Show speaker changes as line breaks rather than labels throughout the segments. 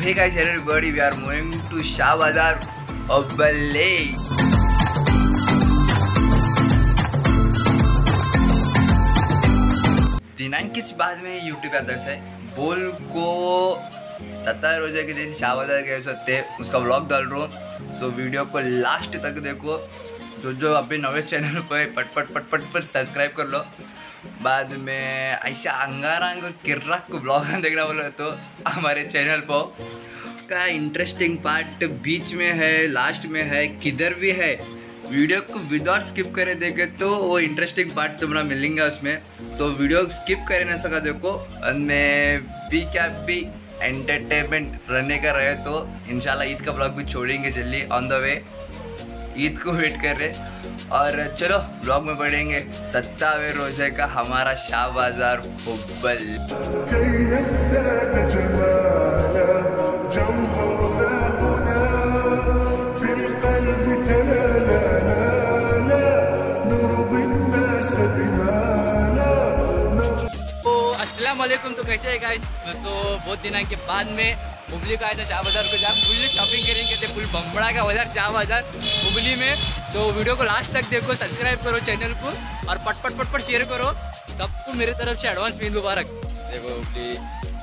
hey guys, hello everybody, we are moving to Shah Bazar Hubballi. दिनांकित बाद में YouTube आता है बोल को 17 रोजे के दिन शाह बाजार गए सकते उसका व्लॉग डाल रहा हूँ। सो वीडियो को लास्ट तक देखो। जो अभी नवे चैनल पर पट पर सब्सक्राइब कर लो। बाद में ऐसा अंगारंग किर्रक को ब्लॉग देखना बोला तो हमारे चैनल पर का इंटरेस्टिंग पार्ट बीच में है, लास्ट में है, किधर भी है। वीडियो को विदाउट स्किप करे देखे तो वो इंटरेस्टिंग पार्ट तुम्हारा मिलेंगे उसमें। तो वीडियो स्किप करे ना सका देखो। मैं भी क्या भी एंटरटेनमेंट रहने का रहे तो इंशाल्लाह ईद का ब्लॉग भी छोड़ेंगे जल्दी ऑन द वे। ईद को वेट कर रहे और चलो ब्लॉग में बढ़ेंगे। 27वें रोजे का हमारा शाह बाजार हुब्बल। अस्सलाम वालेकुम। तो कैसे है गाइस? तो बहुत दिनों के बाद में हुबली का ऐसा शाह बाजार को जहाँ फुल शॉपिंग करेंगे थे, फुल बम्बड़ा का बाजार शाह बाजार हुबली में। तो वीडियो को लास्ट तक देखो, सब्सक्राइब करो चैनल को और पट शेयर करो। सबको मेरी तरफ से एडवांस ईद मुबारक। देखो हुबली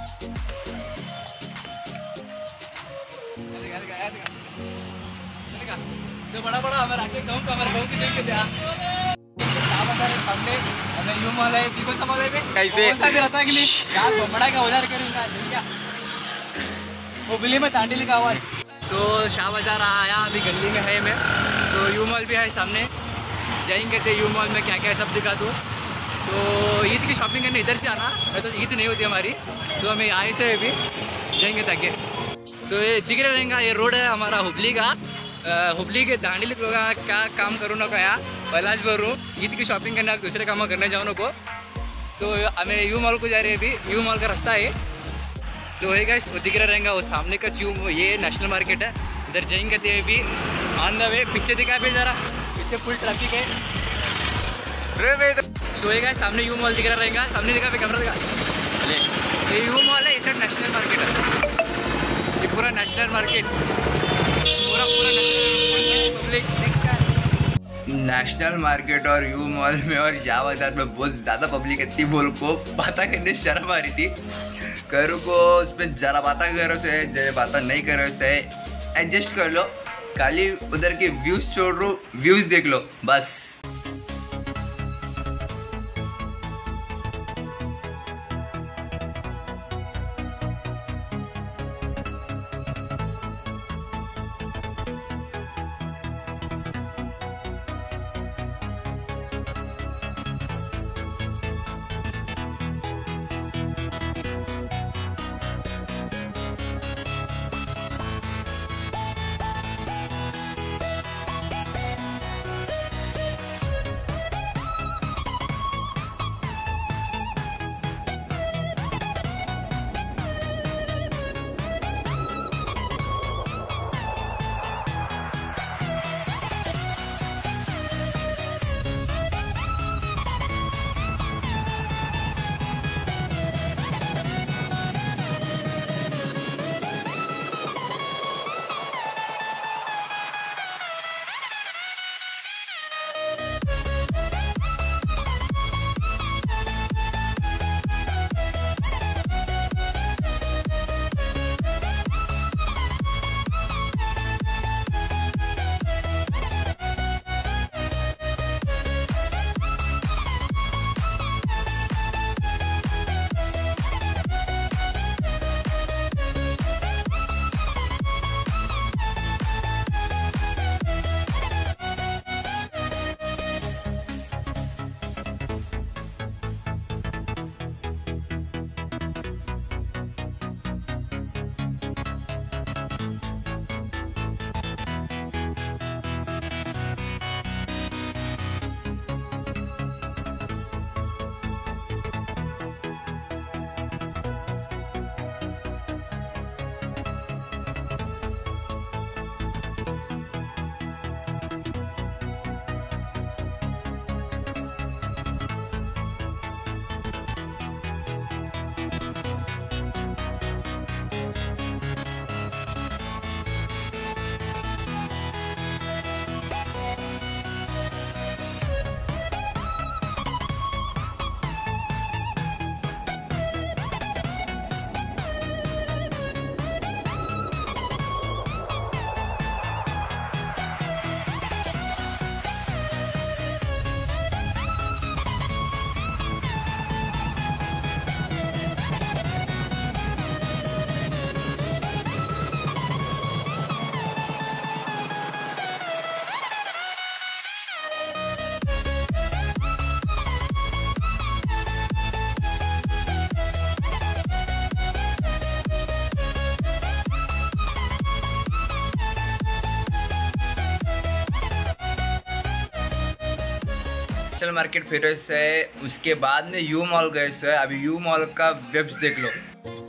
तो बड़ा हमारे आगे गाँव का हमारे गाँव की देख सामने हमें यूं मॉल है, कौन सा मॉल है कैसे कौन भी रहता है कि नहीं यार बड़ा का उधार करूँगा हुबली में तांडी लिखा हुआ है। सो शाह बाजार आया अभी गली में है मैं। तो यू मॉल भी है सामने, जाएंगे तो यू मॉल में क्या क्या सब दिखा दूँ। तो ईद की शॉपिंग करने इधर से आना, मैं तो ईद नहीं होती हमारी। सो हमें यहाँ से भी जाएंगे ताकि सो ये दिख रहा रहेगा। ये रोड है हमारा हुबली का। हुबली के दांडी लोग क्या काम करूँ ना क्या पहलाज बोलूँ ईद की शॉपिंग करने दूसरे काम करने जाऊँ को। तो हमें यू मॉल को जा रहे हैं अभी। यू मॉल का रास्ता है। तो है गाइस वो दिख रहा रहेगा वो सामने का ये नेशनल मार्केट है। इधर जाएंगे तो अभी ऑन द वे। पीछे दिखा भी ज़रा, पीछे फुल ट्रैफिक है। सो है गाइस सामने यू मॉल दिख रहा रहेगा। सामने दिखा भी कैमरा दिखा ये यू मॉल है। इधर नेशनल मार्केट है। ये पूरा नेशनल मार्केट पूरा नेशनल मार्केट और यू मॉल में और शाह बाजार में बहुत ज़्यादा पब्लिक इतनी बोल को बातें करने शर्म आ रही थी। करो को उसमें ज़रा बातें करो से जरा बातें नहीं करो से एडजस्ट कर लो। खाली उधर के व्यूज़ छोड़ लो, व्यूज़ देख लो बस। चल मार्केट फिर से उसके बाद में यू मॉल गए से। अभी यू मॉल का वेब्स देख लो।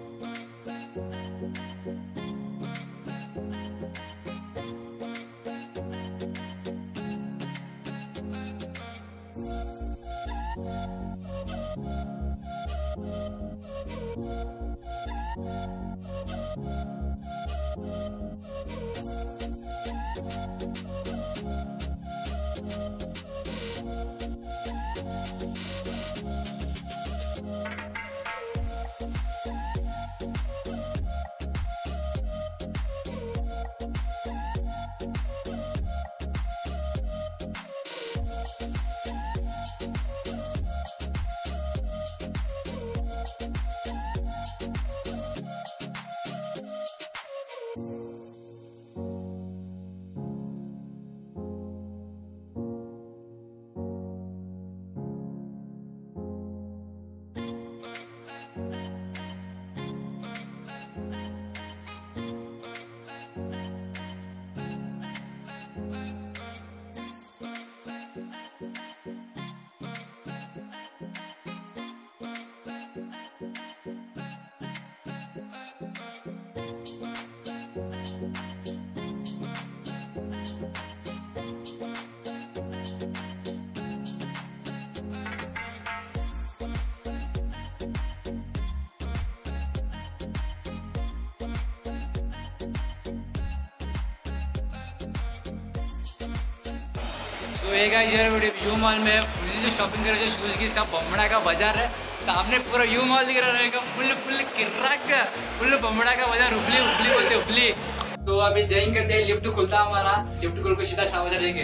तो ये गाइस यू मॉल में जो शॉपिंग करे जो शूज़ की सब बम्बड़ा का बाजार है। सामने पूरा यू मॉल दिख रहा रहेगा, फुल किर्राक फुल बम्बड़ा का बाजार। उपली उपली बोलते उपली। तो अभी जॉइन करते हैं, लिफ्ट खुलता हमारा। लिफ्ट खोल को सीधा शावदर जाएंगे,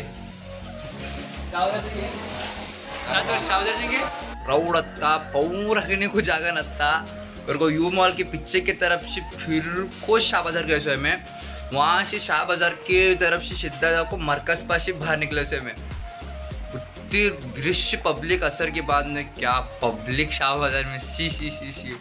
शावदर जाएंगे। राउड अत्ता पौर रखने को जगह नत्ता और को यू मॉल के पीछे की तरफ से फिर को शाह बाजार गए से में। वहाँ से शाह बाजार के तरफ से सीधा जाको मरकज पास से बाहर निकले से में। उतनी दृश्य पब्लिक असर के बाद में क्या पब्लिक शाह बाजार में सी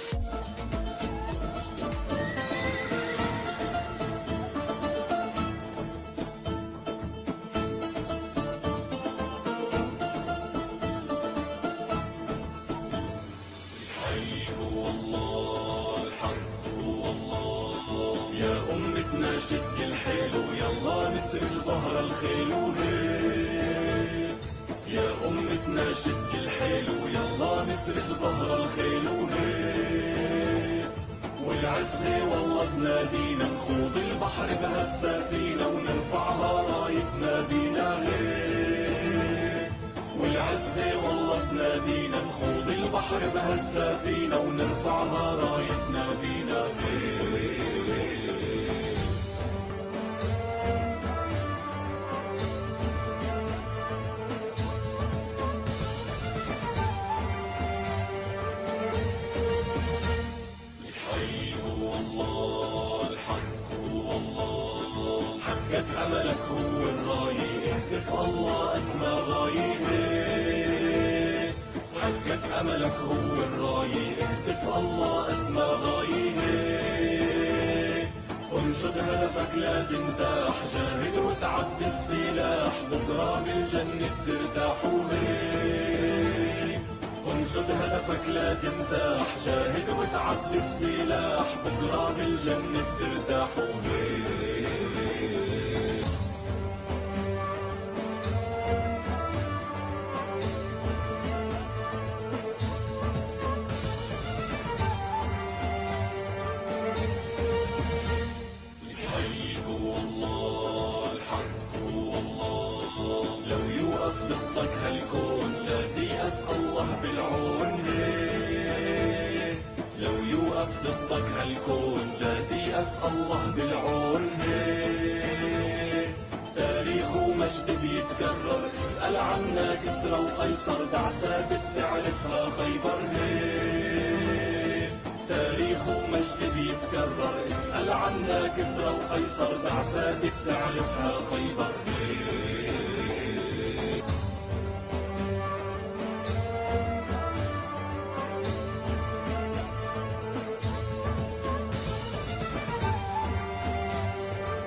شد الحيل ويلا نسرج ظهر الخيل وهيك. يا أمتنا شد الحيل ويلا نسرج ظهر الخيل وهيك. والعزة والله تنادينا نخوض البحر بهالسفينة ونرفعها راية نادينا هيك. والعزة والله تنادينا نخوض البحر بهالسفينة ونرفعها راية نادينا هيك. حقق أملك هو الراية، اهتف الله أسمى غاية. حقق أملك هو الراية، اهتف الله أسمى غاية. انشد هدفك لا تنزاح، جاهد وتعب بالسلاح، بكرة بالجنة ترتاح وهيك. انشد هدفك لا تنزاح، جاهد وتعب بالسلاح، بكرة بالجنة ترتاح وهيك. ضدك هالكون لا تيأس الله بالعون. هيك لو يوقف ضدك هالكون لا تيأس الله بالعون. هيك تاريخ ومجد بيتكرر، اسأل عنا كسرى وقيصر، دعسات بتعرفها خيبر. هيك تاريخ ومجد بيتكرر، اسأل عنا كسرى وقيصر، دعسات بتعرفها خيبر.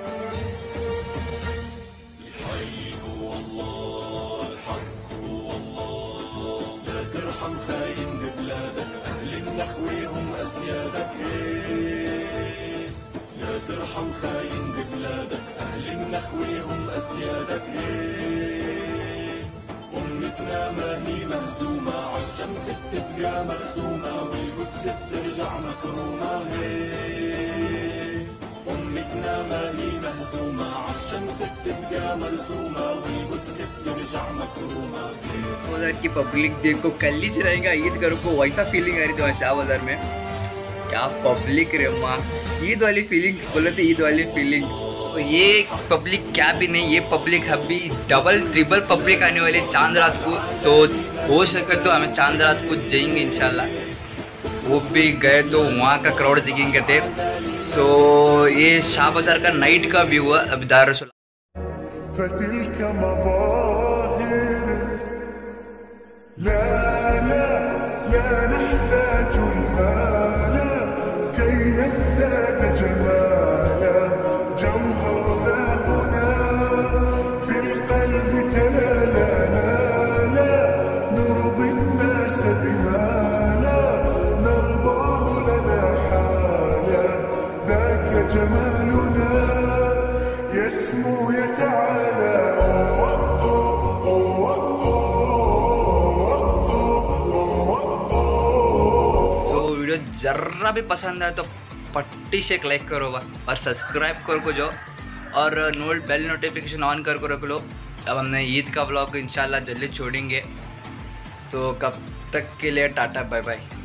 لو يوقف عالشمس بتبقى مرسومة والقدس بترجع مكرومة. أمتنا ما هي مهزومة عالشمس بتبقى مرسومة والقدس بترجع مكرومة.
बाजार की पब्लिक देखो कल ही रहेगा ईद घर को वैसा फीलिंग आ रही थी शाह बाजार में। क्या पब्लिक रे माँ, ईद वाली फीलिंग बोले तो ईद वाली फीलिंग। तो ये पब्लिक क्या भी नहीं, ये पब्लिक अभी डबल ट्रिपल पब्लिक आने वाली चांद रात को। सो हो सके तो हमें चांद रात को जाएंगे इंशाल्लाह। वो भी गए तो वहाँ का क्राउड दिखेंगे थे। सो ये शाह बाजार का नाइट का व्यू है अभी दार रसूल।
فتلك مظاهر لا لا لا نحتاج المال كي نزداد جمالا. جوهرنا هنا في القلب تلالا لا نرضي الناس بما لا نرضاه لنا حالا. ذاك جمالنا يسمو يتعالى.
वीडियो जरा भी पसंद आए तो पट्टी से एक लाइक करो और सब्सक्राइब करो जो, और बेल नोटिफिकेशन ऑन कर रख लो। अब हमने ईद का व्लॉग इंशाल्लाह जल्दी छोड़ेंगे, तो कब तक के लिए टाटा बाय बाय।